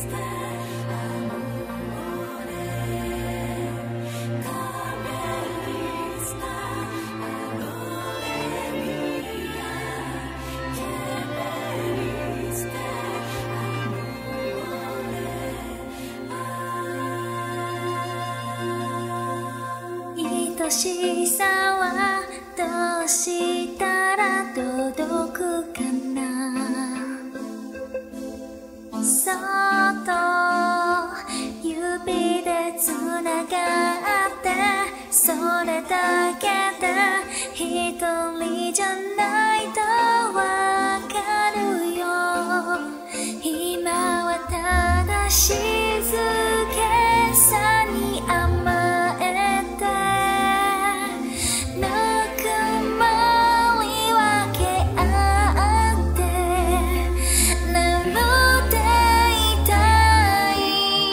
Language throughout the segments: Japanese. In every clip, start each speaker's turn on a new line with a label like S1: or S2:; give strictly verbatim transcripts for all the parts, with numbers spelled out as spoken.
S1: 愛しさはどうしたら届くかな。そっと指でつながってそれだけで一人じゃないとわかるよ。今はただ静けさに甘えてぬくもり分け合って眠っていたい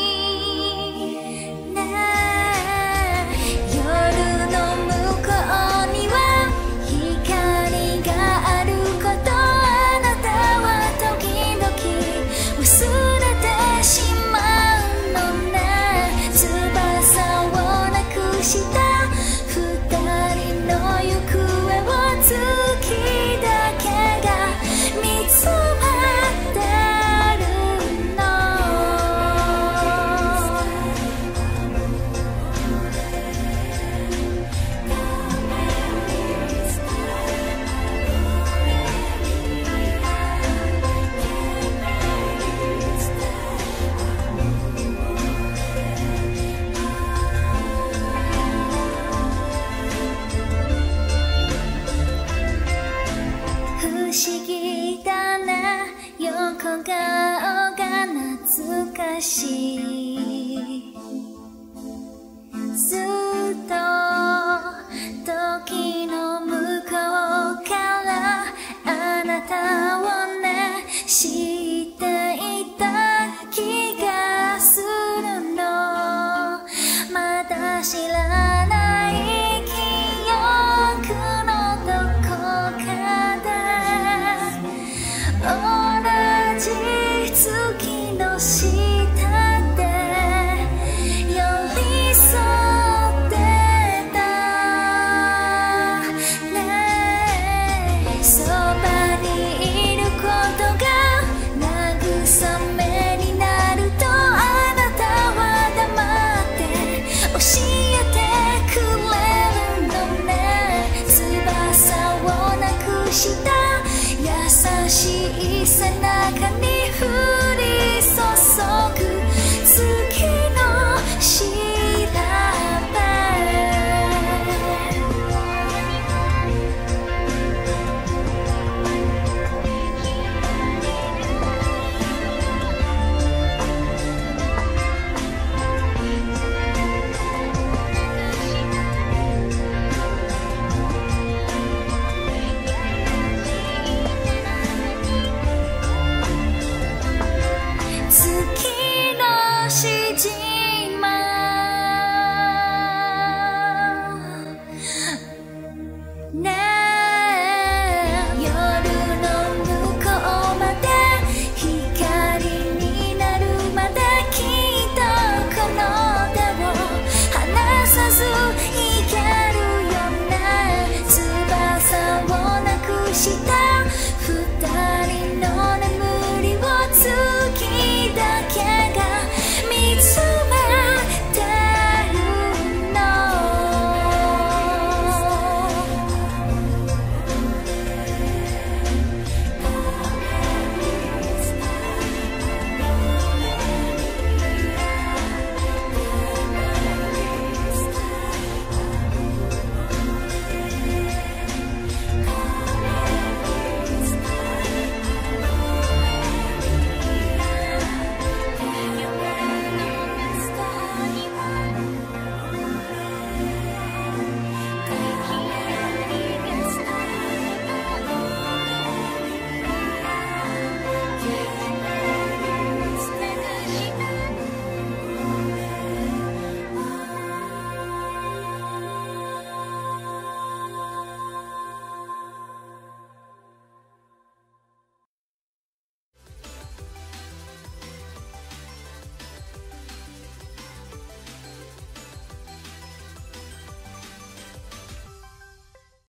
S1: ね。夜の向こうには光があること、あなたは時々忘れてしまうのね。翼をなくした二人の行方を月だけが見つめてるの。不思議だね、横顔が懐かしい。ずっと時の向こうからあなたをね知っていた気がするの。まだ知らない記憶のどこかで同じ月の下で寄り添ってたね。そばにいることが慰めになるとあなたは黙って教えてくれるのね。翼をなくした優しい背中に